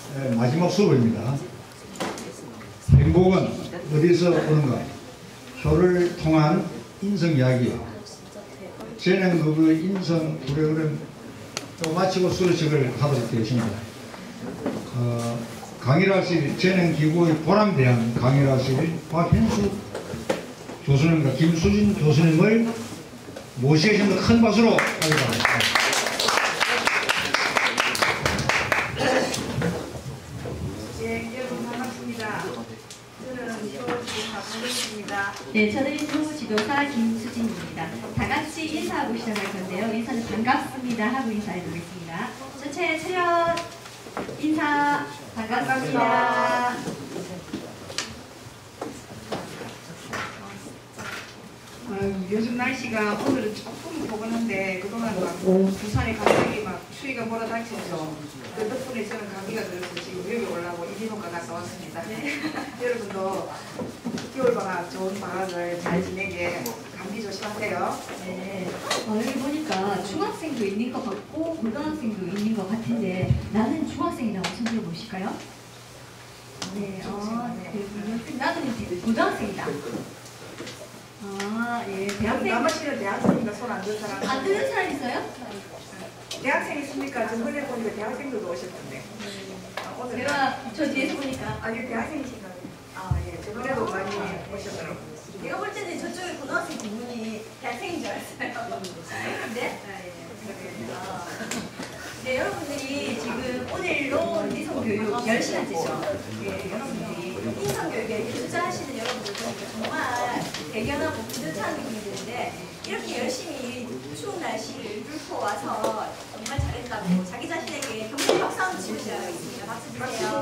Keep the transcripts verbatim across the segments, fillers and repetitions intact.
마지막 수업입니다. 행복은 어디서 오는가? 효를 통한 인성 이야기. 재능 그 인성 프로그램 마치고 수료식을 하도록 되었습니다. 어, 강의를 하실 재능기구의 보람에 대한 강의를 하실 박현수 교수님과 김수진 교수님을 모시겠습니다. 큰 박수로 하겠습니다. 네, 저는 효지도사 김수진입니다. 다 같이 인사하고 시작할 건데요. 인사는 반갑습니다 하고 인사해 보겠습니다. 전체 차렷 인사 반갑습니다. 어, 요즘 날씨가 오늘은 조금 포근한데 그동안 막 부산에 갑자기 막 추위가 몰아닥쳐서 그 덕분에 저는 감기가 들어서 지금 여기 올라오고 이비인후과 갔다 왔습니다. 네. 여러분도 겨울방학 좋은 방학을 잘 지내게 감기 조심하세요. 네, 어, 여기 보니까 중학생도 있는 것 같고 고등학생도 있는 것 같은데 나는 중학생이라고 손들어 보실까요? 네, 어, 네, 나는 이제 고등학생이다. 아, 예, 대학생. 남아씨는 대학생이니까 손 안 든 사람. 안 드는 사람 있어요? 대학생 있습니까? 전번에 보니까 대학생들도 오셨던데. 아, 오늘 제가 저 뒤에서 보니까. 아니 대학생이신가? 아 예, 저번에도 많이 오셨더라고요. 내가 볼 때는 저쪽에 고등학생 부분이 대학생인 줄 알았어요. 네? 아, 예. 아, 네, 여러분들이 지금 오늘로 인성교육 열 시간째죠. 예, 여러분들이 인성교육에 투자하시는 여러분들 보니까 정말 대견하고 뿌듯한 느낌이 드는데 이렇게 열심히 추운 날씨를 뚫고 와서 정말 잘했다고 자기 자신에게 경례 박수 한번 치셔야 하겠습니다. 박수 주세요.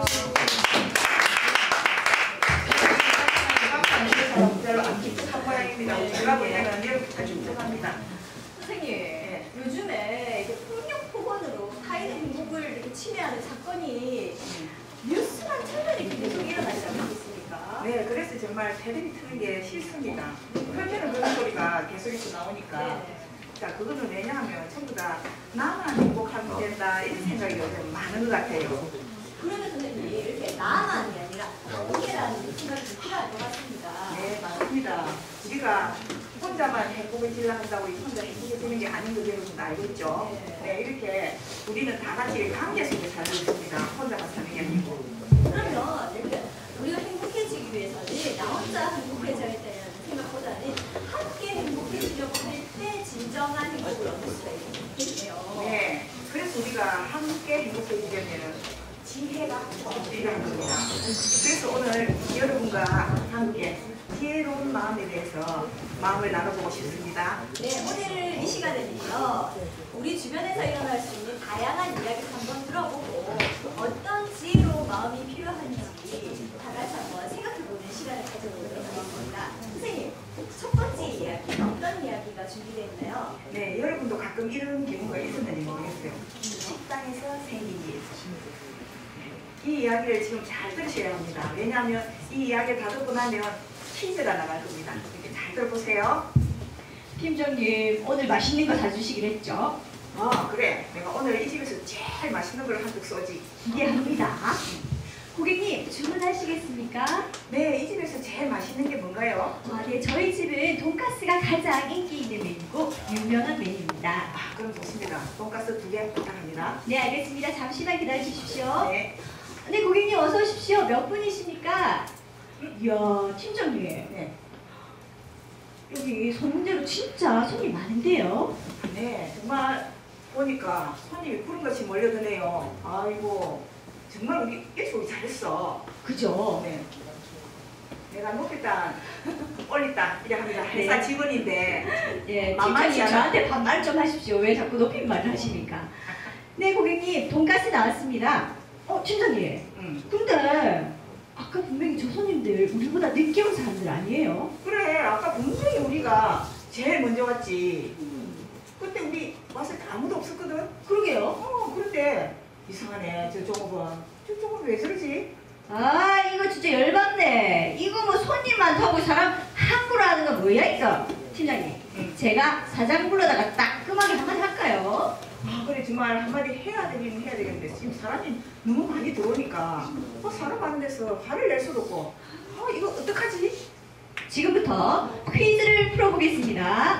별로 안 깊은 모양입니다. 제가 보기에는 이렇게까지 부족합니다. 선생님, 네. 요즘에 이게 폭력 폭언으로 타인의 행복을 이렇게 침해하는 사건이 뉴스만 틀면 이렇게 계속 일어나지 않겠습니까? 네, 그래서 정말 텔레비 트는 게 싫습니다. 그러면 그런 소리가 계속해서 나오니까. 네. 자, 그거는 왜냐하면 전부 다 나만 행복하면 된다 이런 생각이 요즘 많은 것 같아요. 그러면 선생님, 이렇게 나만이 아니라 관계라는 생각이 필요할 것 같습니다. 네, 맞습니다. 우리가 혼자만 행복해지려 한다고 혼자 행복해지는 게 아닌 걸 여러분 알겠죠? 네. 네, 이렇게 우리는 다 같이 관계 속에 살고 있습니다. 혼자만 사는 게 아니고. 그러면 이렇게 우리가 행복해지기 위해서는 나 혼자 행복해져야 된다는 생각보다는 함께 행복해지려고 할 때 진정한 행복을 얻을 수가 있겠네요. 네, 그래서 우리가 함께 행복해지려면 지혜가 필요한 겁니다. 그래서 오늘 여러분과 함께 지혜로운 마음에 대해서 마음을 나눠보고 싶습니다. 네, 오늘 이 시간에는요, 우리 주변에서 일어날 수 있는 다양한 이야기를 한번 들어보고 어떤 지혜로운 마음이 필요한지 다 같이 한번 생각해보는 시간을 가져보도록 하겠습니다. 선생님, 첫 번째 이야기, 어떤 이야기가 준비되어 있나요? 네, 여러분도 가끔 이런 경우가 있었는지 모르겠어요. 식당에서 생긴 일. 이 이야기를 지금 잘 들으셔야 합니다. 왜냐하면 이 이야기를 다 듣고 나면 퀴즈가 나갈 겁니다. 이렇게 잘 들어보세요. 팀장님, 오늘 맛있는 거 사주시기로 했죠? 아, 그래. 내가 오늘 이 집에서 제일 맛있는 걸 한턱 쏘지. 기대합니다. 고객님, 주문하시겠습니까? 네, 이 집에서 제일 맛있는 게 뭔가요? 아, 네, 저희 집은 돈가스가 가장 인기 있는 메뉴고 유명한 메뉴입니다. 아, 그럼 좋습니다. 돈가스 두 개 부탁합니다. 네, 알겠습니다. 잠시만 기다려 주십시오. 네. 네, 고객님 어서 오십시오. 몇 분이십니까? 이야, 팀장님. 네. 여기 손님대로 진짜 손님 많은데요? 네, 정말 보니까 손님이 구름같이 몰려드네요. 아이고, 정말 우리 일찍 오기 잘했어. 그죠? 네. 내가 높였다, 올렸다 이래 합니다. 회사 네. 직원인데. 예, 만만치 팀장님 않아. 저한테 반말 좀 하십시오. 왜 자꾸 높임말을 하십니까? 네, 고객님 돈가스 나왔습니다. 어, 팀장님. 응. 근데 아까 분명히 저 손님들 우리보다 늦게 온 사람들 아니에요? 그래, 아까 분명히 우리가 제일 먼저 왔지. 그때 우리 왔을 때 아무도 없었거든. 그러게요. 어, 그런데 이상하네. 저 종업원. 저 종업원 왜 저러지? 아, 이거 진짜 열받네. 이거 뭐 손님 많다고 사람 함부로 하는 거 뭐야 이거? 팀장님, 응. 제가 사장 불러다가 따끔하게 한마디 할까요? 아 그래 정말 한마디 해야 되긴 해야 되겠는데 지금 사람이 너무 많이 들어오니까 어, 사람 많은 데서 화를 낼 수도 없고 어 이거 어떡하지? 지금부터 퀴즈를 풀어보겠습니다.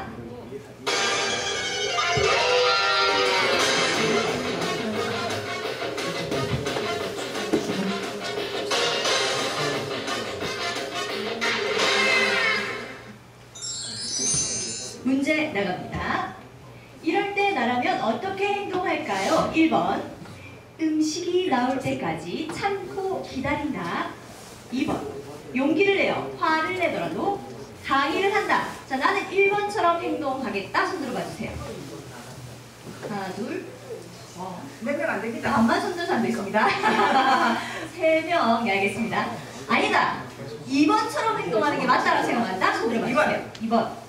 문제 나갑니다. 이럴 때 나라면 어떻게 행동할까요? 일 번 음식이 나올 때까지 참고 기다린다. 이 번 용기를 내어 화를 내더라도 강의를 한다. 자, 나는 일 번처럼 행동하겠다. 손 들어봐 주세요. 하나, 둘, 어, 몇 명 안 됩니다. 반만 손 들어서 안 되겠습니다. 세 명, 네, 알겠습니다. 아니다. 이 번처럼 행동하는 게 맞다고 생각한다. 손 들어봐 주세요. 이 번.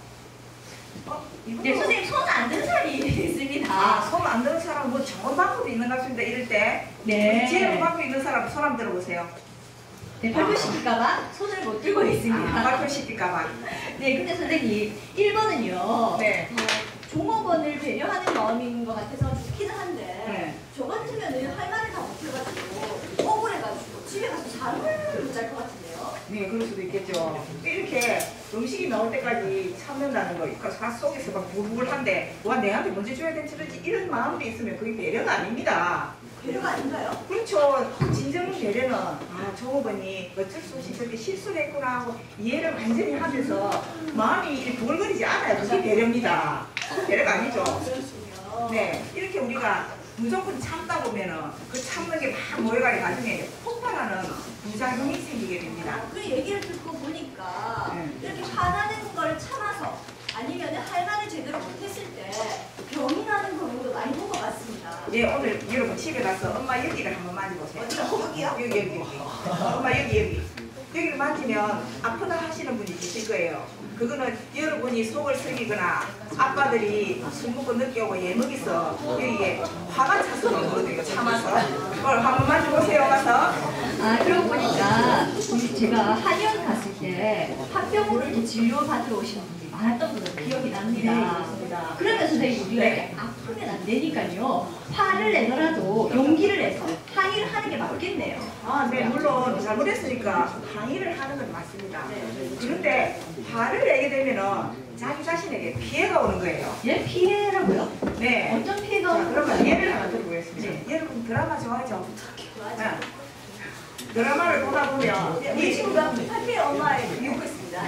어, 네, 선생님 손 안 든 사람이 있습니다. 아, 손 안 드는 사람 뭐 좋은 방법이 있는 것 같습니다. 이럴 때. 네. 지혜로운 방법이 있는 사람 손 한번 들어보세요. 네, 발표시킬까봐 손을 못 들고 있습니다. 아, 발표시킬까봐. 네, 근데 선생님 일 번은요. 네. 어, 종업원을 배려하는 마음인 것 같아서 좋기는 한데 네. 저 같으면은 할 말을 다 못해가지고 억울해가지고 집에 가서 잠을 못 잘 것 같은데요. 네, 그럴 수도 있겠죠. 이렇게 음식이 나올 때까지 참는다는 거, 그 속에서 막 부글부글한데, 와, 내한테 먼저 줘야 되지, 이런 마음도 있으면 그게 배려가 아닙니다. 배려가 아닌가요? 그렇죠. 진정 배려는, 아, 종업원이 어쩔 수 없이 저렇게 실수를 했구나 하고 이해를 완전히 하면서 마음이 이렇게 부글거리지 않아요. 그게 배려입니다. 배려가 아니죠. 그렇군요. 네, 이렇게 우리가 무조건 참다 보면은 그 참는 게 막 모여가니 나중에 폭발하는 부작용이 생기게 됩니다. 그 얘기를 듣고 보니까 네. 이렇게 화나는 걸 참아서 아니면 할 말을 제대로 못했을 때 병이 나는 경우도 많이 본 것 같습니다. 예, 오늘 여러분 집에 가서 엄마 여기를 한번 만져보세요. 어디요? 여기요? 여기, 여기, 여기. 엄마 여기, 여기. 여기를 만지면 아프다 하시는 분이 계실 거예요. 그거는 여러분이 속을 썩이거나 아빠들이 술 먹고 늦게 오고 예먹이서 여기에 화가 차서 그런 거거든요. 참아서. 오늘 한번 만져보세요. 가서. 아, 그러고 보니까 우리 제가 한의원 갔을 때 화병으로 이렇게 진료 받으러 오시는 분들이 많았던 걸로 기억이 납니다. 네, 그렇습니다. 그러면 선생님 우리가 네. 이렇게 아프면 안 되니까요. 화를 내더라도 용기를 내서 항의를 하는 게 맞겠네요. 아, 네, 물론 잘못했으니까 항의를 하는 건 맞습니다. 네. 그런데 화를 내게 되면은 자기 자신에게 피해가 오는 거예요. 예, 피해라고요? 네. 어떤 피해가 자, 오는 그러면 거죠? 예를 하나 들어보겠습니다. 네. 여러분 드라마 좋아하죠? 맞아. 네. 드라마를 보다 보면 우리 친구가 파피의 엄마에 유혹했습니다.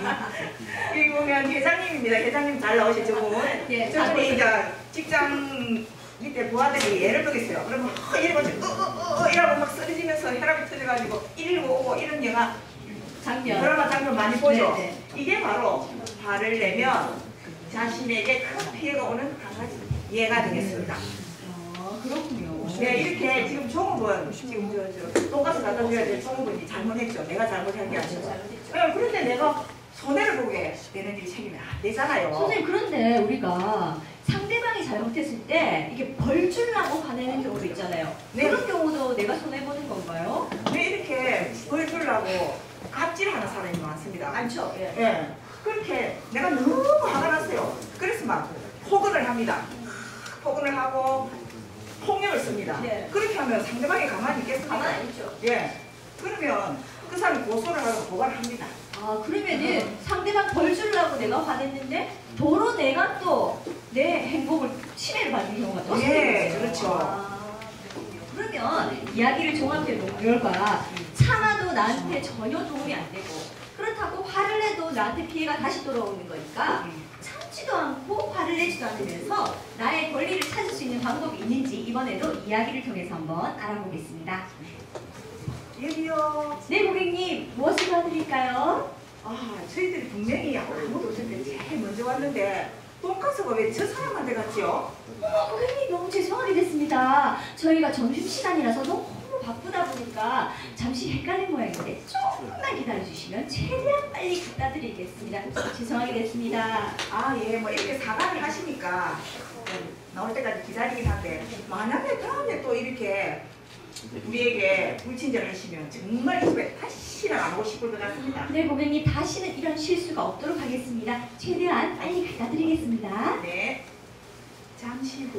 여기 보면 회장님입니다. 회장님 잘 나오실 저분. 네, 잘 저분이 이제 직장 밑에 부하들이 예를 들겠어요. 그러면 어, 이러고 어어어 이러고 막 쓰러지면서 혈압이 터져가지고 일일오오 이런 영화 장면. 드라마 장면 많이 보죠. 네, 이게 바로 화를 내면 자신에게 큰 피해가 오는 한 가지 예가 되겠습니다. 아, 그렇군요. 네, 이렇게 지금 종업원, 지금 저, 저, 돈가스 갖다 줘야 될 종업원이 잘못했죠. 내가 잘못한 게 아니고. 네, 그런데 내가 손해를 보게 되는 일이 생기면 안 되잖아요. 선생님, 그런데 우리가 상대방이 잘못했을 때 이게 벌 주려고 화내는 경우도 있잖아요. 네. 그런 경우도 내가 손해보는 건가요? 왜 이렇게 벌 주려고 갑질하는 사람이 많습니다. 많죠. 예. 예. 그렇게 내가 너무 화가 났어요. 그래서 막 폭언을 합니다. 폭언을 하고 폭력을 씁니다. 네. 그렇게 하면 상대방이 가만히 있겠습니까? 가만히 안 있죠. 예. 그러면 그 사람이 고소를 하고 고발을 합니다. 아, 그러면은 상대방 벌 주려고 내가 화냈는데 도로 내가 또 내 행복을 침해를 받는 경우가 더 예, 생기죠. 그렇죠. 아, 그러면 이야기를 종합해 보면 결과 참아도 나한테 전혀 도움이 안 되고 그렇다고 화를 내도 나한테 피해가 다시 돌아오는 거니까 참지도 않고 화를 내지도 않으면서 나의 권리를 찾을 수 있는 방법이 있는지 이번에도 이야기를 통해서 한번 알아보겠습니다. 여기요. 네, 고객님, 무엇을 도와드릴까요? 아, 저희들이 분명히 아무도 없을 때 제일 먼저 왔는데 돈가스가 왜 저 사람한테 갔지요? 어머, 고객님 너무 죄송하게 됐습니다. 저희가 점심시간이라서 너무 바쁘다 보니까 잠시 헷갈린 모양인데 조금만 기다려주시면 최대한 빨리 갖다 드리겠습니다. 죄송하게 됐습니다. 아, 예, 뭐 이렇게 사과를 하시니까 나올 때까지 기다리긴 한데 만약에 다음에 또 이렇게 우리에게 불친절 하시면 정말 이 집에 다시는 안 오고 싶을 것 같습니다. 네, 고객님 다시는 이런 실수가 없도록 하겠습니다. 최대한 빨리 갖다 드리겠습니다. 네. 잠시 후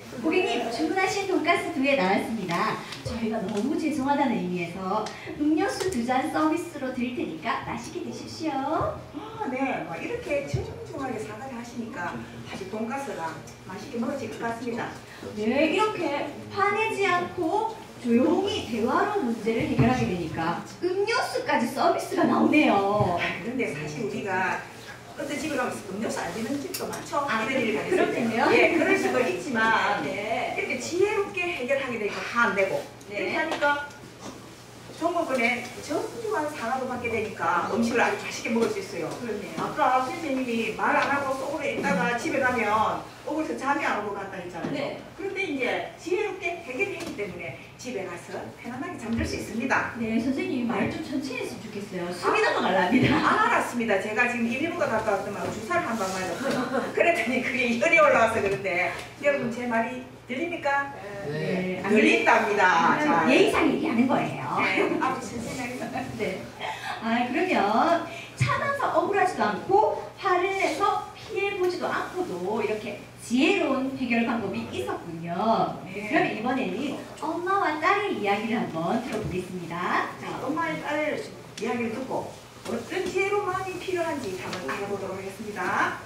고객님, 주문하신 돈가스 두 개 나왔습니다. 저희가 너무 죄송하다는 의미에서 음료수 두 잔 서비스로 드릴 테니까 맛있게 드십시오. 아, 네. 뭐 이렇게 정중하게 사과를 하시니까 아주 돈가스가 맛있게 먹어질 것 같습니다. 네, 이렇게 화내지 않고 조용히 대화로 문제를 해결하게 되니까 음료수까지 서비스가 나오네요. 아, 그런데 사실 우리가 어떤 집에 가면 음료수 안 되는 집도 많죠. 아, 이런 일이 가겠어요. 그렇군요. 예, 그럴 수도 있지만 네. 이렇게 지혜롭게 해결하게 되니까 화 안 내고 네. 이렇게 하니까 정보권에 정중한 사과도 받게 되니까 음식을 아주 맛있게 먹을 수 있어요. 그렇네요. 아까 선생님이 말 안 하고 속으로 있다가 집에 가면 속으로서 잠이 안 오고 간다 했잖아요. 네. 그런데 이제 지혜롭게 해결했기 때문에 집에 가서 편안하게 잠들 수 있습니다. 네, 선생님 말 좀 천천히 했으면 좋겠어요. 숨이 넘어가랍니다. 아, 알았습니다. 제가 지금 이비인후과 갔다 왔더만 주사를 한 방 맞았어요. 그랬더니 그게 열이 올라와서 그런데 여러분 제 말이 들립니까? 네. 안 들린답니다. 자, 예의상 얘기하는 거예요. 네, 아주 천천히 네. 아, 그러면 참아서 억울하지도 않고 화를 내서 피해보지도 않고도 이렇게 지혜로운 해결 방법이 있었군요. 네. 그럼 이번에는 엄마와 딸의 이야기를 한번 들어보겠습니다. 자, 엄마의 딸 이야기를 듣고 어떤 지혜로 마음이 필요한지 한번 알아보도록 하겠습니다.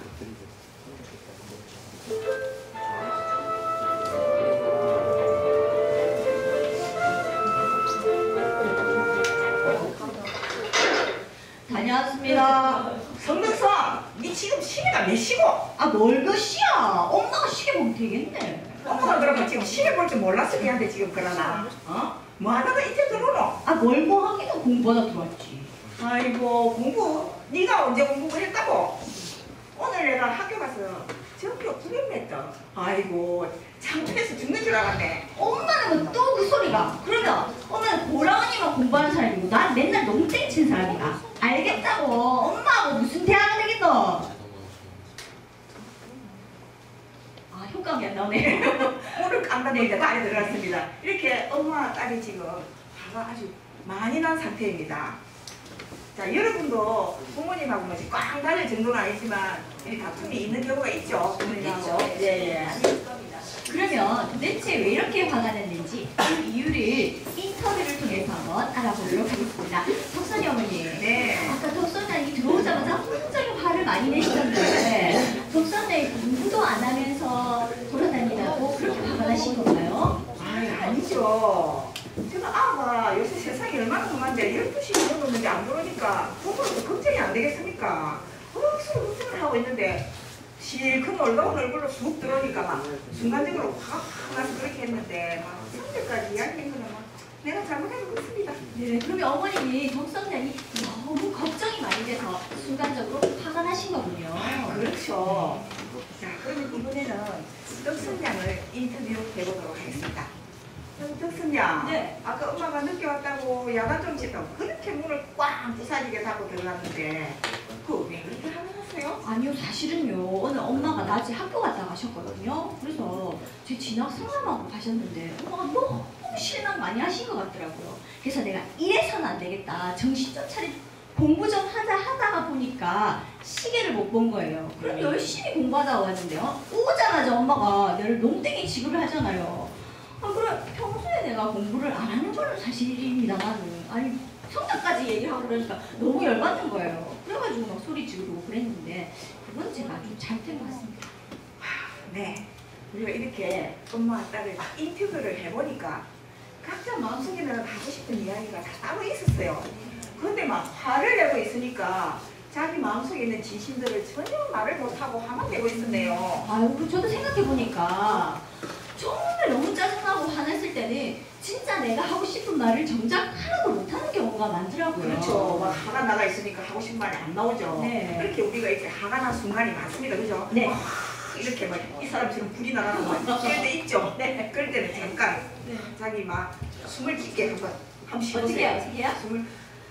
다녀왔습니다. 성덕선, 니 지금 시계가 몇 시고? 아, 뭘 것이야? 엄마가 시계 보면 되겠네. 엄마가 그러면 지금 시계 볼 줄 몰랐어 니한테 지금 그러나? 어? 뭐 하다가 이제 들어오노? 아, 뭘 뭐 하기도 공부하다 들어왔지. 아이고 공부 네가 언제 공부를 했다고? 오늘 내가 학교 가서 전교 구경했다. 아이고 창피해서 죽는 줄 알았네. 엄마는 또 그 소리가. 그러면 엄마는 고라니만 공부하는 사람이고 난 맨날 농땡 친 사람이다. 알겠다고. 엄마하고 무슨 대화가 되겠노? 아, 효과음이 안 나오네. 오늘 깐다니까 다 들어갔습니다. 이렇게 엄마와 딸이 지금 화가 아주 많이 난 상태입니다. 자, 여러분도 부모님하고 뭐지 꽝 달릴 정도는 아니지만 이 다툼이 있는 경우가 있죠. 부모님하고. 있죠. 예, 예. 그러면 도대체 왜 이렇게 화가 났는지 그 이유를 인터뷰를 통해서 한번 알아보도록 하겠습니다. 덕선이 어머니. 네. 아까 덕선장이 들어오자마자 굉장히 화를 많이 내시던데 덕선장이 공부도 안 하면서 돌아다니다고 그렇게 화가 나신 건가요? 아이, 아니죠. 제가 아가 요새 세상이 얼마나 험한데 열두 시 넘었는데 안 들어오니까 부모로서 걱정이 안 되겠습니까? 억수로 걱정을 하고 있는데 실컷 놀라운 얼굴로 쑥 들어오니까 막 순간적으로 확 나서 그렇게 했는데 막 성적까지 이야기한 거는 막 내가 잘못해서 그렇습니다. 네, 그러면 어머님이 덕선장이 너무 걱정이 많이 돼서 순간적으로 화가 나신 거군요. 그렇죠. 자, 그러면 이번에는 덕선양을 인터뷰 해보도록 하겠습니다. 덕선양, 네. 아까 엄마가 늦게 왔다고 야간 좀 짓다고 그렇게 문을 꽉 부사지게 닫고 들어갔는데 그거 왜 그렇게 하셨어요? 아니요, 사실은요. 오늘 엄마가 낮에 학교 갔다 가셨거든요. 그래서 제 진학 상담하고 가셨는데 엄마가 너무 실망 많이 하신 것 같더라고요. 그래서 내가 이래서는 안 되겠다. 정신 좀 차리 공부 좀 하자 하다가 보니까 시계를 못 본 거예요. 그럼 열심히 공부하다 왔는데요. 오자마자 엄마가 내를 농땡이 취급을 하잖아요. 아, 그래 평소에 내가 공부를 안 하는 거는 사실입니다만 아니 성적까지 얘기하고 그러니까 너무 열받는 거예요. 그래가지고 막 소리 지르고 그랬는데 그건 제가 좀 잘못된 것 같습니다. 네, 우리가 이렇게 엄마와 딸을 인터뷰를 해보니까 각자 마음속에는 하고 싶은 이야기가 다 따로 있었어요. 그런데 막 화를 내고 있으니까 자기 마음속에 있는 진심들을 전혀 말을 못하고 화만 내고 있었네요. 아유, 저도 생각해보니까 정말 너무 짜증나고 화냈을 때는 진짜 내가 하고 싶은 말을 정작 하나도 못하는 경우가 많더라고요. 그렇죠. 막 화가 나가 있으니까 하고 싶은 말이 안 나오죠. 네. 그렇게 우리가 이렇게 화가 난 순간이 많습니다. 그죠? 네. 와, 이렇게 막 이 사람처럼 불이 나가는 거 그럴 때 있죠. 네. 그럴 때는 잠깐 네. 자기 막 숨을 깊게 한번 한번 쉬보세요. 어떻게 해요? 어떻게 해요? 숨을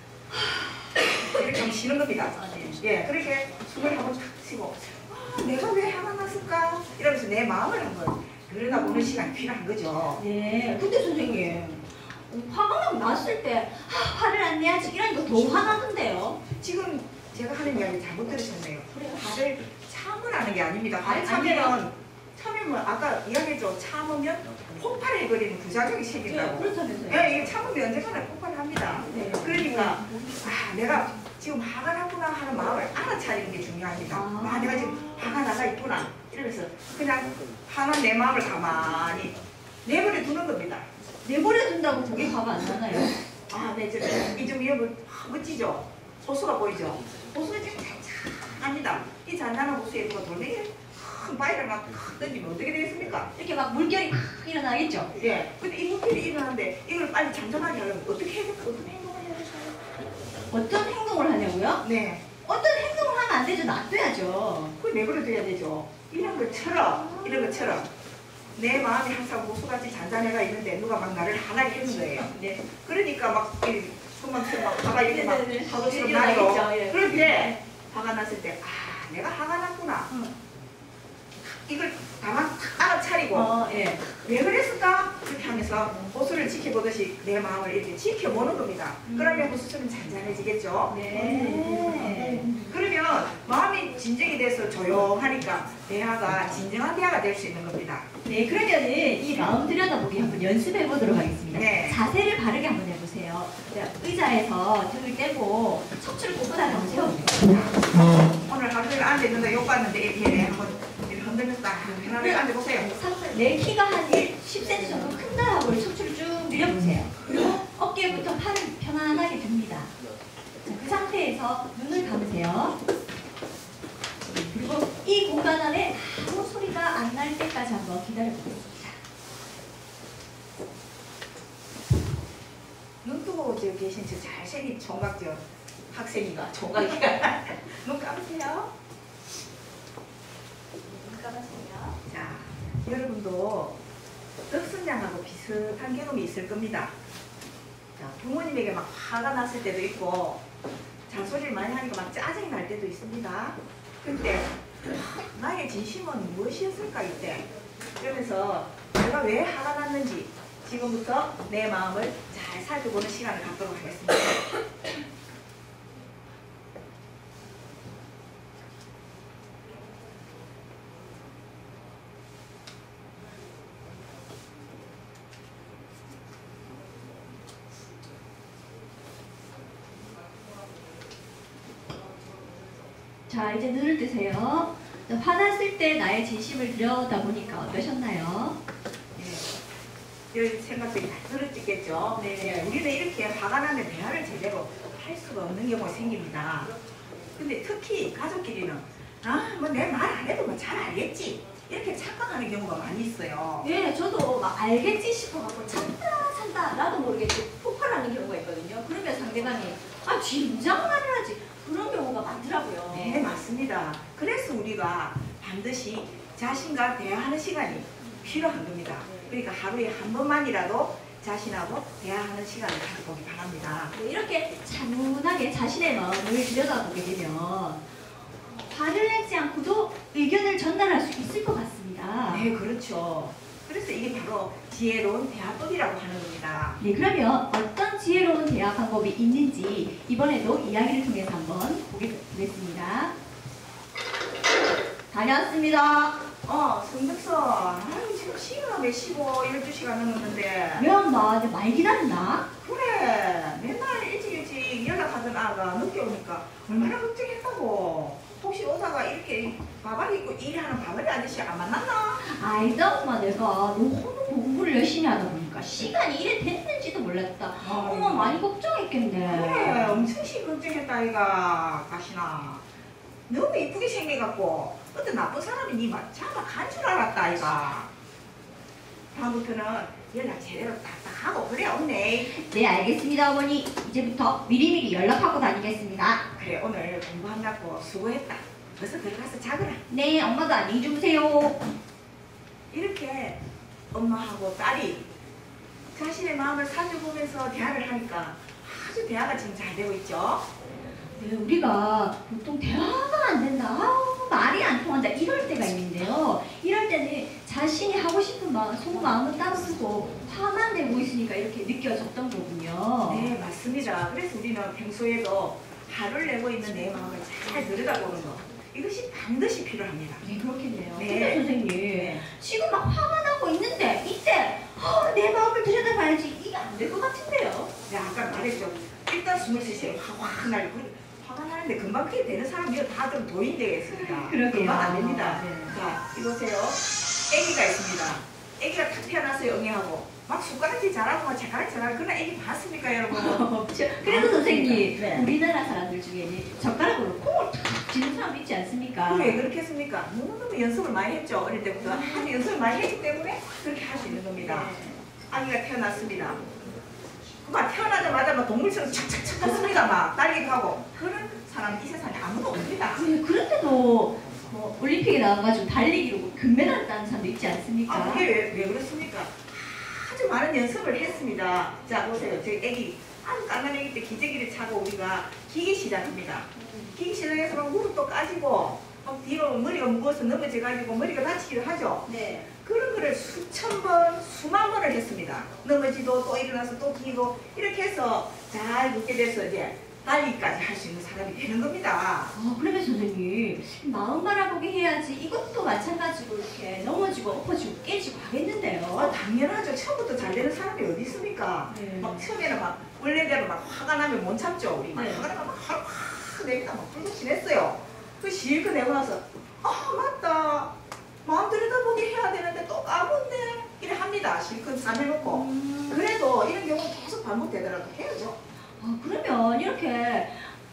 이렇게 한번 쉬는 겁니다. 아, 네. 예, 그렇게 숨을 한번 탁 쉬고 아, 내가 왜 화가 났을까? 이러면서 내 마음을 한번 들여다보는 시간이 필요한 거죠. 네. 근데 선생님 화가 나고 났을 때 아, 화를 안 내야지 이러니까 더 화나던데요. 지금 제가 하는 이야기 잘못 들으셨네요. 그래요? 화를 참으라는 게 아닙니다. 화를 아, 참으면 참으면 아까 이야기했죠. 참으면 폭발해 버리는 부작용이 생긴다고. 그렇다면서요. 예, 이게 참으면 언젠가는 폭발합니다. 네. 그러니까 아 내가 지금 화가 났구나 하는 마음을 알아차리는 게 중요합니다. 아. 아 내가 지금 화가 나가 있구나 이러면서 그냥 화난 내 마음을 가만히 내버려 두는 겁니다. 내버려 둔다고 그게 화가 안 나나요? 아, 네, 이좀 이런 거 멋지죠? 호수가 보이죠? 호수가 지금 잔잔합니다. 이 잔잔한 호수에 누가 돌멩이를 큰 바위를 막 던지면 어떻게 되겠습니까? 이렇게 막 물결이 막 일어나겠죠? 예. 근데 이 물결이 일어나는데 이걸 빨리 잔잔하게 하려면 어떻게 해야 될까? 어떤 행동을 해야 될까요? 어떤 행동을 하냐고요? 네. 어떤 행동을 하면 안 되죠. 놔둬야죠. 그걸 내버려 둬야 되죠. 이런 것처럼, 이런 것처럼 내 마음이 항상 호수같이 잔잔해가 있는데 누가 막 나를 화나게 하는 거예요. 네. 그러니까 막 금방처럼 막 화가 이렇게 막 네네네. 파도처럼 일어나겠죠. 나요. 예. 그럴 때 화가 났을 때 아 내가 화가 났구나. 응. 이걸 가만 탁 알아차리고 어, 예. 왜 그랬을까? 그렇게 하면서 호수를 지켜보듯이 내 마음을 이렇게 지켜보는 겁니다. 음. 그러면 호수처럼 잔잔해지겠죠? 네. 그러면 마음이 진정이 돼서 조용하니까 대화가 진정한 대화가 될 수 있는 겁니다. 네, 그러면은 이 마음 들여다보기 한번 연습해 보도록 하겠습니다. 네. 자세를 바르게 한번 해보세요. 자, 의자에서 등을 떼고 척추를 꼿꼿하게 한번 세워보겠습니다. 오늘 하루 종일 앉아 있는데 욕 봤는데 이렇게 한번 이렇게 흔들면서 딱 편하게 앉아보세요. 상체, 내 키가 한 십 센티미터 정도 큰다 하고 척추를 쭉 늘려보세요. 그리고 어깨부터 팔을 편안하게 듭니다. 자, 그 상태에서 눈을 감으세요. 그리고 이 공간 안에 아무 소리가 안 날 때까지 한번 기다려보겠습니다. 눈 뜨고 저 계신 저 잘생긴 총각저 학생이가 총각이가 눈 감으세요. 눈 감으세요. 자, 여러분도 덕선장하고 비슷한 경험이 있을 겁니다. 자, 부모님에게 막 화가 났을 때도 있고 잔소리를 많이 하니까 막 짜증이 날 때도 있습니다. 근데 나의 진심은 무엇이었을까 이때? 그러면서 내가 왜 화가 났는지 지금부터 내 마음을 잘 살펴보는 시간을 갖도록 하겠습니다. 자, 이제 눈을 뜨세요. 자, 화났을 때 나의 진심을 들여다보니까 어떠셨나요? 네. 여기 생각들이 다 떨어지겠죠. 네. 우리는 이렇게 화가 나면 대화를 제대로 할 수가 없는 경우가 생깁니다. 근데 특히 가족끼리는 아, 뭐 내 말 안 해도 뭐 잘 알겠지. 이렇게 착각하는 경우가 많이 있어요. 네, 저도 막 알겠지 싶어갖고 참다 참다 나도 모르게 폭발하는 경우가 있거든요. 그러면 상대방이 아 진작말을 하지 그런 경우가 많더라고요. 네, 맞습니다. 그래서 우리가 반드시 자신과 대화하는 시간이 필요한 겁니다. 그러니까 하루에 한 번만이라도 자신하고 대화하는 시간을 가져보기 바랍니다. 네, 이렇게 차분하게 자신의 마음을 들여다보게 되면 화를 내지 않고도 의견을 전달할 수 있을 것 같습니다. 네, 그렇죠. 그래서 이게 바로 지혜로운 대화법이라고 하는 겁니다. 네, 그러면 어떤 지혜로운 대화 방법이 있는지 이번에도 이야기를 통해서 한번 보겠습니다. 다녀왔습니다. 어, 성덕서, 아유, 지금 시간이 몇 시고 열두 시가 넘었는데. 왜 엄마 이제 많이 기다렸나? 그래, 맨날 일찍 일찍 연락하던 아가 늦게 오니까 얼마나 걱정했다고. 혹시 오다가 이렇게 바바리 입고 일하는 바바리 아저씨 안 만났나? 아이다 엄마 내가 너무 공부를 열심히 하다 보니까 시간이 이래 됐는지도 몰랐다. 어. 엄마 많이 걱정했겠네. 그래, 엄청 심 걱정했다 아이가 가시나. 너무 이쁘게 생겨갖고 어떤 나쁜 사람이 니 잡아 간 줄 알았다 아이가. 다음부터는 연락 제대로 딱딱 하고 그래 없네. 네, 알겠습니다 어머니. 이제부터 미리미리 연락하고 다니겠습니다. 그래, 오늘 공부한다고 수고했다. 어서 들어가서 자거라. 네, 엄마도 안녕히 주무세요. 이렇게 엄마하고 딸이 자신의 마음을 살펴보면서 대화를 하니까 아주 대화가 지금 잘 되고 있죠. 네, 우리가 보통 대화가 안 된다, 아우, 말이 안 통한다 이럴 때가 있는데요. 이럴 때는 자신이 하고 싶은 마음, 속마음은 따로 쓰고 화만 내고 있으니까 이렇게 느껴졌던 거군요. 네, 맞습니다. 그래서 우리는 평소에도 화를 내고 있는 내 마음을 잘 들여다보는 거. 이것이 반드시 필요합니다. 네, 그렇겠네요. 네. 근데 선생님, 네. 지금 막 화가 나고 있는데 이때 아, 내 마음을 들여다봐야지 이게 안 될 것 같은데요. 네, 아까 말했죠. 일단 숨을 쉬세요. 화가 확 나요. 그 화가 나는데 금방 그게 되는 사람이요. 다들 도인되겠습니다. 그러게요. 금방 안 됩니다. 네. 자, 이보세요. 아기가 있습니다. 아기가 탁 태어났어요. 영애하고. 막 숟가락질 잘하고 막 자가락 잘하고 그런 아기 봤습니까, 여러분? 없죠. 그래도 선생님, 네. 우리나라 사람들 중에는 젓가락으로 콩을 탁 쥐는 사람도 있지 않습니까? 왜 그렇게 했습니까? 너무너무 연습을 많이 했죠. 어릴 때부터. 아주 연습을 많이 했기 때문에 그렇게 할 수 있는 겁니다. 아기가 태어났습니다. 막 태어나자마자 막 동물처럼 착착착 했습니다. 막 달리고 그런 사람 이 세상에 아무도 없습니다. 네, 그런데도 뭐 올림픽에 나와가지고 달리기로 금메달 따는 사람도 있지 않습니까? 아, 그게 왜, 왜 그렇습니까? 아주 많은 연습을 했습니다. 자, 보세요. 저희 애기, 아주 까만 애기 때 기저귀를 차고 우리가 기기 시작합니다. 기기 시작해서 막 무릎도 까지고, 막 뒤로 머리가 무거워서 넘어져가지고 머리가 다치기도 하죠. 네. 그런 거를 수천 번, 수만 번을 했습니다. 넘어지도 또 일어나서 또 기고, 이렇게 해서 잘 붙게 돼서 이제 달리기까지 할 수 있는 사람이 되는 겁니다. 아, 그러면 선생님, 마음 바라보게 해야지 이것도 마찬가지로 이렇게 넘어지고 엎어지고 깨지고 하겠는데요. 아, 당연하죠. 처음부터 잘 되는 사람이 어디 있습니까? 네. 막 처음에는 막 원래대로 막 화가 나면 못 참죠. 우리 막 네. 화가 나면 막 화를 확 내니까 막 불붙이냈어요. 그 실컷 내고 나서 아 맞다. 마음 들여다보게 해야 되는데 또 까먹네. 이래 합니다. 실컷 싸매놓고. 음. 그래도 이런 경우는 계속 반복되더라도 해야죠. 아, 그러면 이렇게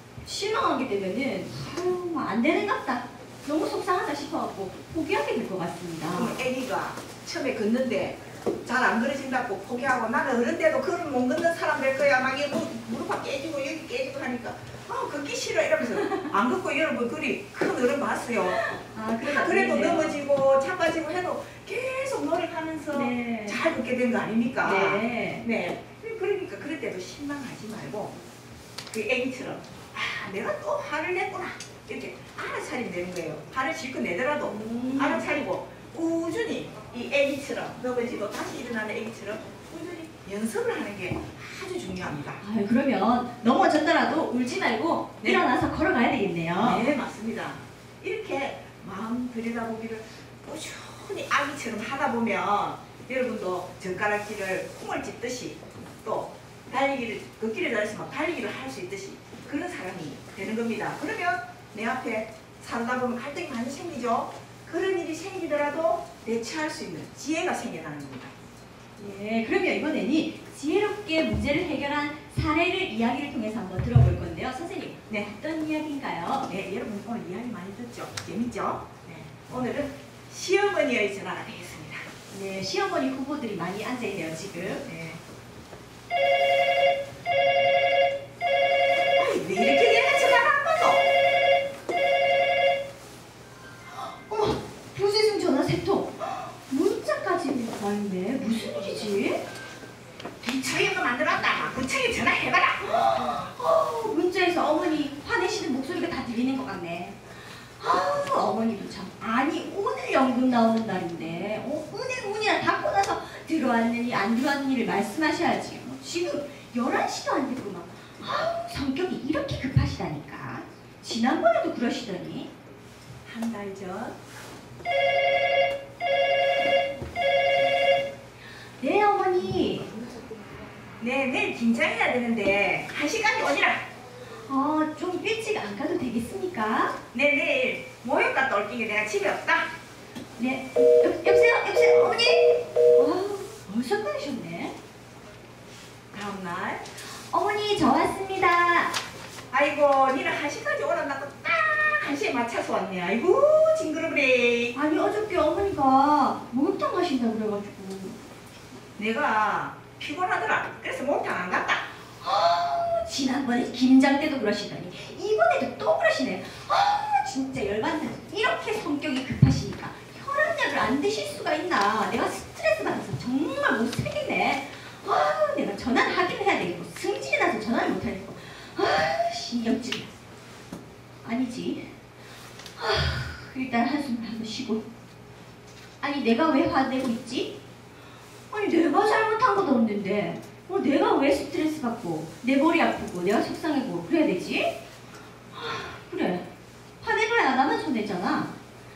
실망하게 되면은 아유, 뭐안 되는 것 같다. 너무 속상하다 싶어갖고 포기하게 될 것 같습니다. 그럼 애기가 처음에 걷는데 잘 안 걸어진다고 포기하고 나는 어른데도 걸을 못 걷는 사람 될 거야. 막 이거 무릎 깨지고 여기 깨지고 하니까 아 걷기 싫어 이러면서 안 걷고 여러분 그리 큰 어른 봤어요. 아, 그래도 그래도 안 되네요. 넘어지고 자빠지고 해도 계속 노력하면서 네. 잘 걷게 된 거 아닙니까? 네. 네. 그러니까 그럴 때도 실망하지 말고 그 애기처럼 아 내가 또 화를 냈구나 이렇게 알아차리면 되는 거예요. 화를 실컷 내더라도 음. 알아차리고 꾸준히 이 애기처럼 넘어지고 다시 일어나는 애기처럼 꾸준히 연습을 하는 게 아주 중요합니다. 아, 그러면 넘어졌더라도 울지 말고 네. 일어나서 걸어가야 되겠네요. 네 맞습니다. 이렇게 마음 들여다보기를 꾸준히 아기처럼 하다 보면 여러분도 젓가락질을 콩을 찝듯이 또 달리기를 걷기를 잘해서 막 달리기를 할 수 있듯이 그런 사람이 되는 겁니다. 그러면 내 앞에 살다 보면 갈등이 많이 생기죠. 그런 일이 생기더라도 대처할 수 있는 지혜가 생겨나는 겁니다. 예, 그러면 이번에는 지혜롭게 문제를 해결한 사례를 이야기를 통해서 한번 들어볼 건데요. 선생님, 네. 어떤 이야기인가요? 네, 여러분 오늘 이야기 많이 듣죠? 재밌죠? 네. 오늘은 시어머니의 전화가 되겠습니다. 네, 시어머니 후보들이 많이 앉아있네요, 지금. 네. 아니, 왜 이렇게 내가 전화가 안 받아? 어머, 교재중 전화 세 통. 문자까지 와 있네. 무슨 일이지? 비처리가 만들었다. 구청에 전화해봐라. 어, 문자에서 어머니 화내시는 목소리가 다 들리는 것 같네. 아, 어머니도 참. 아니, 오늘 연금 나오는 날인데, 어, 은행 문이나 닫고 나서 들어왔느니 안 들어왔느니를 말씀하셔야지. 어, 지금 열한 시도 안 됐고 막, 아우, 성격이 이렇게 급하시다니까. 지난번에도 그러시더니. 한 달 전. 네, 어머니. 네, 내일 김장해야 되는데 한 시간이 오니라. 어, 좀 일찍 안 가도 되겠습니까? 네, 내일 모욕 갔다 올게 내가 집에 없다. 네. 여, 여보세요? 여보세요? 어머니? 아, 벌써 끊으셨네. 다음 날. 어머니, 저 왔습니다. 아이고, 니는 한 시까지 오란다고 딱 한 시에 맞춰서 왔네. 아이고, 징그러우래. 아니, 어저께 어머니가 목욕탕 가신다고 그래가지고. 내가 피곤하더라. 그래서 목욕탕 안 갔다. 아, 지난번에 김장 때도 그러시더니 이번에도 또 그러시네. 아, 진짜 열받네. 이렇게 성격이 급하시니까 혈압약을 안 드실 수가 있나. 내가 스트레스 받아서 정말 못 살겠네. 아, 내가 전화를 하긴 해야 되겠고 승질이 나서 전화를 못 하겠고. 아, 신경질이야. 아니지. 아, 일단 한숨을 한번 쉬고. 아니, 내가 왜 화내고 있지? 아니, 내가 잘못한 것도 없는데 어, 내가 왜 스트레스 받고 내 머리 아프고 내가 속상하고 그래야 되지? 하, 그래, 화내봐야 나만 손해잖아.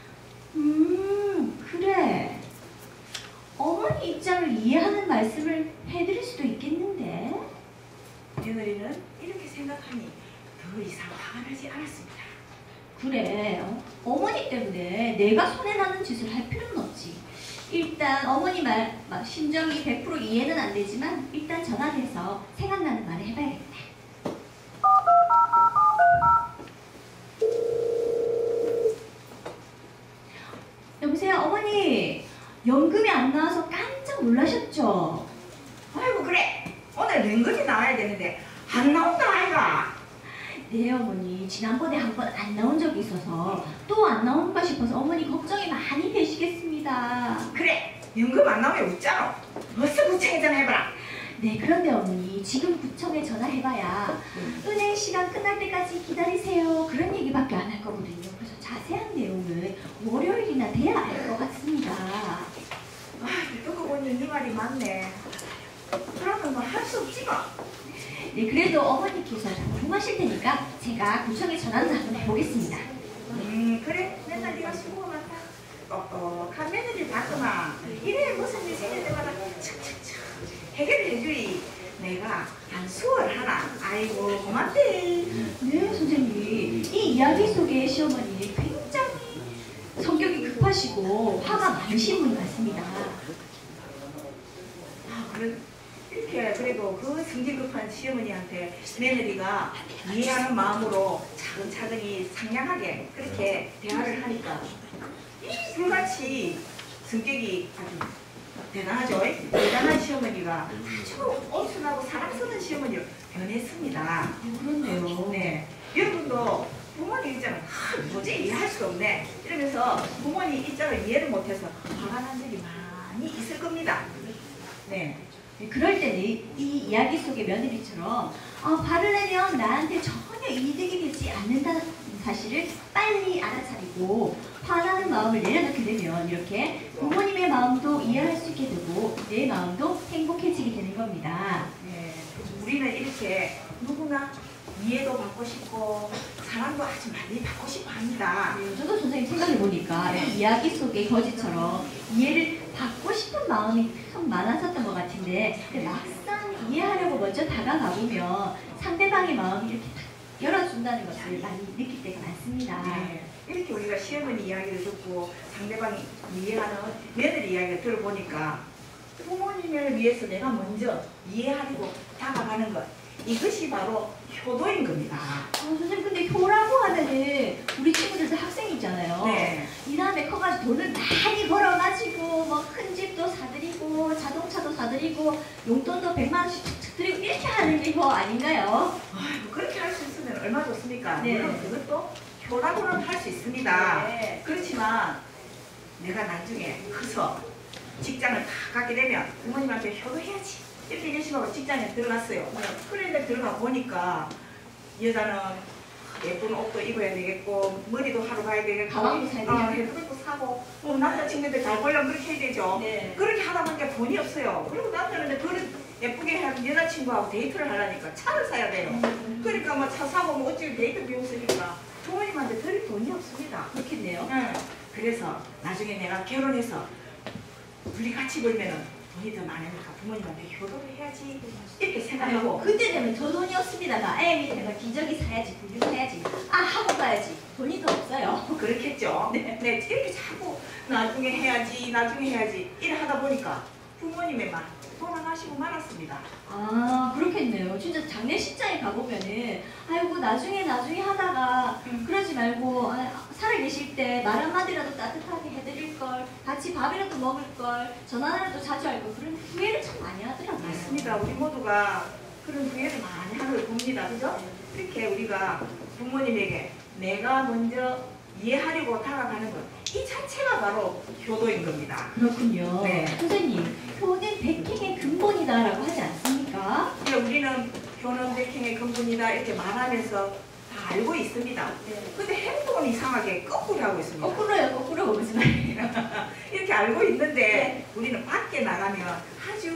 음, 그래. 어머니 입장을 이해하는 말씀을 해드릴 수도 있겠는데. 며느리는 이렇게 생각하니 더 이상 화가 나지 않았습니다. 그래, 어? 어머니 때문에 내가 손해나는 짓을 할 필요는 없지. 일단 어머니 말, 막 심정이 백 퍼센트 이해는 안 되지만 일단 전화해서 생각나는 말을 해봐야겠다. 여보세요, 어머니. 연금이 안 나와서 깜짝 놀라셨죠? 아이고 그래 오늘 연금이 나와야 되는데 안 나온다 아이가. 네, 어머니. 지난번에 한 번 안 나온 적이 있어서 또 안 나올까 싶어서 어머니 걱정이 많이 되시겠습니다. 그래 연금 안 나오면 웃잖아. 어서 구청에 전화해봐라. 네, 그런데 어머니 지금 구청에 전화해봐야 은행 시간 끝날 때까지 기다리세요 그런 얘기밖에 안 할 거거든요. 그래서 자세한 내용은 월요일이나 돼야 알 것 같습니다. 아 듣고 보니 네 말이 맞네. 그러면 뭐 할 수 없지 뭐. 네, 그래도 어머니께서 궁금하실 테니까 제가 구청에 전화를 한번 해보겠습니다. 음 그래 맨날 네가 수고가 많다. 뻑뻑한 며느리를 봤구만. 이래 무슨 일 생길 때마다 척척척 해결을 해주리. 내가 한 수월하나. 아이고 고맙대. 네, 선생님. 이 이야기 속에 시어머니 굉장히 성격이 급하시고 화가 많으신 분 같습니다. 아 그래 이렇게 그래도 그 성질 급한 시어머니한테 며느리가 이해하는 마음으로 차근차근히 상냥하게 그렇게 대화를 하니까 이 불같이 성격이 아주 대단하죠. 대단한 시어머니가 아주 온순하고 사랑스러운 시어머니로 변했습니다. 그렇네요. 네, 여러분도 부모님 입장을 아, 도저히 이해할 수가 없네 이러면서 부모님 입장을 이해를 못해서 화가 난 적이 많이 있을 겁니다. 네. 네, 그럴 때는 이, 이 이야기 속의 며느리처럼 어, 화를 내면 나한테 전혀 이득이 되지 않는다는 사실을 빨리 알아차리고 화나는 마음을 내려놓게 되면 이렇게 부모님의 마음도 이해할 수 있게 되고 내 마음도 행복해지게 되는 겁니다. 네, 우리는 이렇게 누구나 이해도 받고 싶고 사랑도 아주 많이 받고 싶어 합니다. 네, 저도 선생님 생각해보니까 이 이야기 속의 거지처럼 이해를 받고 싶은 마음이 계속 많았었던 것 같은데 근데 막상 이해하려고 먼저 다가가보면 상대방의 마음이 이렇게 탁 열어준다는 것을 많이 느낄 때가 많습니다. 네, 이렇게 우리가 시어머니 이야기를 듣고 상대방이 이해하는 며느리 이야기를 들어보니까 부모님을 위해서 내가 먼저 이해하려고 다가가는 것 이것이 바로 효도인 겁니다. 어, 선생님 근데 효라고 하면은 우리 친구들도 학생이잖아요. 네. 이 다음에 커가지고 돈을 많이 벌어가지고 뭐 큰 집도 사드리고 자동차도 사드리고 용돈도 백만 원씩 툭툭 드리고 이렇게 하는 게 효 아닌가요? 아이고, 그렇게 할 수 있으면 얼마 좋습니까? 네. 물론 그것도 효라고는 할 수 있습니다. 네. 그렇지만 내가 나중에 커서 직장을 다 갖게 되면 부모님한테 효도해야지 이렇게 열심히 직장에 들어갔어요. 그런데 들어가 보니까 여자는 예쁜 옷도 입어야 되겠고 머리도 하러 가야 되겠고 가방도 사야 어, 되겠고. 헤드백도 사고 어, 남자친구들 잘 보려면 그렇게 해야 되죠. 네. 그렇게 하다 보니까 돈이 없어요. 그리고 남자는 그런 예쁘게 한 여자친구하고 데이트를 하려니까 차를 사야 돼요. 음. 그러니까 뭐 차 사고 뭐 어찌 데이트 비용 쓰니까 부모님한테 드릴 돈이 없습니다. 그렇겠네요. 응. 그래서 나중에 내가 결혼해서 둘이 같이 벌면은 돈이 더 많으니까 부모님한테 효도를 해야지 이렇게 생각하고 그때 되면 저 돈이 없습니다만 에이 내가 기저귀 사야지 구두 사야지 아 학원 가야지 돈이 더 없어요. 그렇겠죠. 네. 네, 이렇게 자꾸 나중에 해야지 나중에 해야지 이래 하다 보니까 부모님의 말 돌아가시고 말았습니다. 아 그렇겠네요. 진짜 장례식장에 가보면은 아이고 나중에 나중에 하다가 음. 그러지 말고 아, 살아계실 때 말 한마디라도 따뜻하게 해드릴 걸 같이 밥이라도 먹을 걸 전화라도 자주 알고 그런 후회를 참 많이 하더라고요. 맞습니다. 우리 모두가 그런 후회를 많이 하는 걸 봅니다. 그죠? 이렇게 우리가 부모님에게 내가 먼저 이해하려고 다가가는 것, 이 자체가 바로 효도인 겁니다. 그렇군요. 네. 선생님, 효는 백행의 근본이다라고 하지 않습니까? 그러니까 우리는 효는 백행의 근본이다 이렇게 말하면서 다 알고 있습니다. 네. 근데 행동은 이상하게 거꾸로 하고 있습니다. 거꾸로요, 거꾸로 보지 말아요. 이렇게 알고 있는데 네. 우리는 밖에 나가면 아주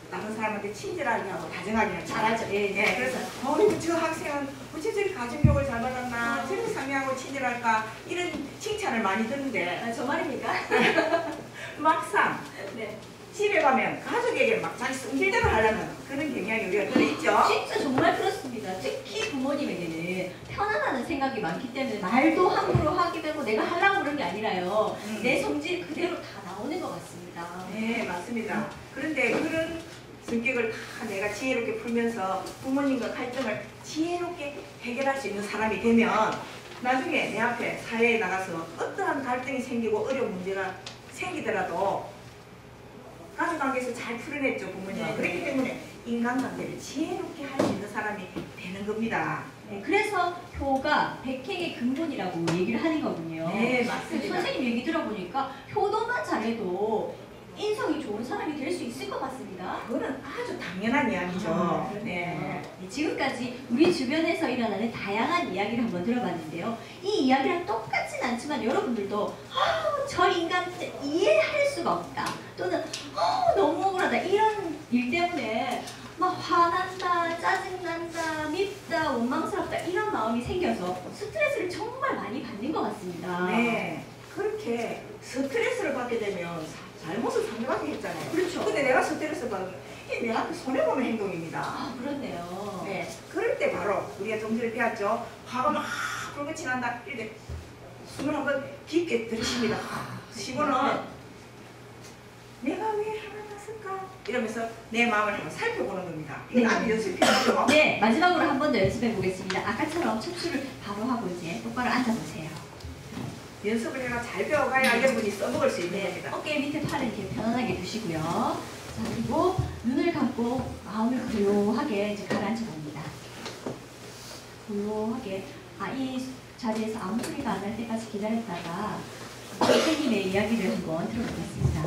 다른 사람한테 친절하게 하고 다정하게 하죠. 잘하죠. 예, 네, 그래서 어, 저 학생은 어째 저리 가정교육을 잘 받았나, 저리 상냥하고 친절할까 이런 칭찬을 많이 듣는데 아, 저 말입니까? 막상 네. 집에 가면 가족에게 막 자기 성질대로 하려는 그런 경향이 우리가 들어있죠. 진짜 정말 그렇습니다. 특히 부모님에게는 편안하는 생각이 많기 때문에 말도 함부로 하게 되고 내가 하려고 그런 게 아니라요. 음. 내 성질 그대로 다 나오는 것 같습니다. 네, 맞습니다. 그런데 그런 성격을 다 내가 지혜롭게 풀면서 부모님과 갈등을 지혜롭게 해결할 수 있는 사람이 되면 나중에 내 앞에 사회에 나가서 어떠한 갈등이 생기고 어려운 문제가 생기더라도 가족관계에서 잘 풀어냈죠, 부모님과. 네. 그렇기 때문에 인간관계를 지혜롭게 할 수 있는 사람이 되는 겁니다. 네, 그래서 효가 백행의 근본이라고 얘기를 하는 거군요. 네, 맞습니다. 선생님 얘기 들어보니까 효도만 잘해도 인성이 좋은 사람이 될 수 있을 것 같습니다. 그거는 아주 당연한 이야기죠. 아, 그렇네요. 네. 네, 지금까지 우리 주변에서 일어나는 다양한 이야기를 한번 들어봤는데요. 이 이야기랑 똑같진 않지만 여러분들도 아, 저 인간 이해할 수가 없다. 또는 아, 너무 억울하다. 이런 일 때문에 막 화난다, 짜증난다, 밉다, 원망스럽다 이런 마음이 생겨서 스트레스를 정말 많이 받는 것 같습니다. 네. 그렇게 스트레스를 받게 되면 잘못을 상대방이 했잖아요. 그렇죠. 근데 내가 스트레스 받으면 이게 내한테 손해보는 행동입니다. 아, 그렇네요. 네. 그럴 때 바로 우리가 좀 전에 배웠죠. 화가 막 불꽃이 난다. 이럴 때 숨을 한번 깊게 들이쉽니다. 쉬고는 내가 왜 화가 났을까? 이러면서 내 마음을 한번 살펴보는 겁니다. 이건 네. 아주 연습이 필요하죠. 네, 마지막으로 한 번 더 연습해 보겠습니다. 아까처럼 척추를 바로 하고 이제 똑바로 앉아보세요. 연습을 해가 잘 배워가야 여러분이 써먹을 수 있는 겁니다. 어깨 밑에 팔을 이렇게 편안하게 두시고요. 자, 그리고 눈을 감고 마음을 고요하게 이제 가라앉혀 봅니다. 고요하게. 아, 이 자리에서 아무 소리가 안 날 때까지 기다렸다가 선생님의 이야기를 한번 들어보겠습니다.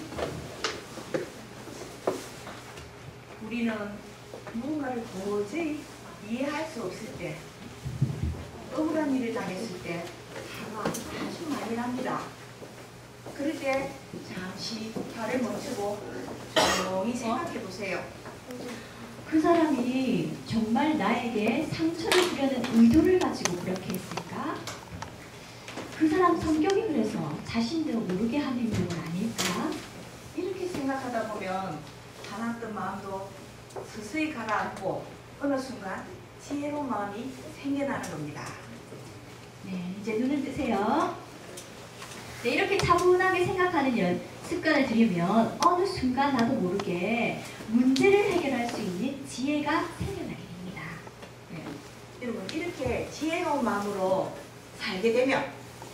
우리는 누군가를 도저히 이해할 수 없을 때, 억울한 일을 당했을 때 화가 아주 많이 납니다. 그럴 때 잠시 혀를 멈추고 조용히 생각해 보세요. 그 사람이 정말 나에게 상처를 주려는 의도를 가지고 그렇게 했을까? 그 사람 성격이 그래서 자신도 모르게 하는 행동은 아닐까? 이렇게 생각하다 보면 화났던 마음도 서서히 가라앉고 어느 순간 지혜로운 마음이 생겨나는 겁니다. 네, 이제 눈을 뜨세요. 네, 이렇게 차분하게 생각하는 연, 습관을 들이면 어느 순간 나도 모르게 문제를 해결할 수 있는 지혜가 생겨나게 됩니다. 네. 여러분 이렇게 지혜로운 마음으로 살게 되면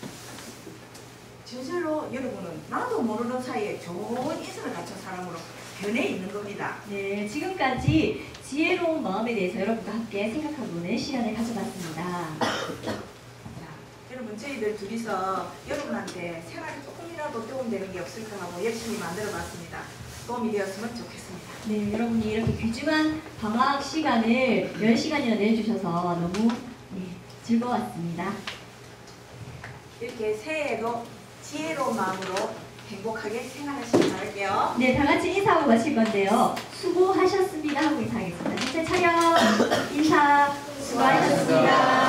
저절로 여러분은 나도 모르는 사이에 좋은 인성을 갖춘 사람으로 변해 있는 겁니다. 네, 지금까지 지혜로운 마음에 대해서 여러분과 함께 생각해보는 시간을 가져봤습니다. 자, 여러분 저희들 둘이서 여러분한테 생활에 조금이라도 도움되는 게 없을까 하고 열심히 만들어봤습니다. 도움이 되었으면 좋겠습니다. 네, 여러분이 이렇게 귀중한 방학 시간을 열 시간이나 내주셔서 너무 네, 즐거웠습니다. 이렇게 새해에도 지혜로운 마음으로 행복하게 생활하시길 바랄게요. 네, 다 같이 인사하고 마칠 건데요. 수고하셨습니다 하고 인사하겠습니다. 전체 촬영 인사 수고하셨습니다.